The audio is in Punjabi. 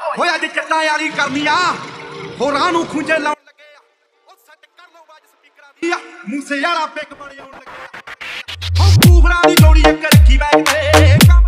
ਹੋਇਆ ਅੱਜ ਚੱਟਾਂ ਵਾਲੀ ਕਰਨੀ ਆ ਹੋਰਾਂ ਨੂੰ ਖੁੰਝੇ ਲਾਉਣ ਲੱਗੇ ਆ ਉਹ ਸੈੱਟ ਕਰ ਲਓ ਬਾਜ ਸਪੀਕਰਾਂ ਦੀ ਆ ਮੂਸੇ ਵਾਲਾ ਪਿੱਕ ਬਣ ਆਉਣ ਲੱਗੇ ਆ ਉਹ ਪੂਫਰਾਂ ਦੀ ਲੋੜੀ ਇੱਕ ਰੱਖੀ ਬੈਗ ਤੇ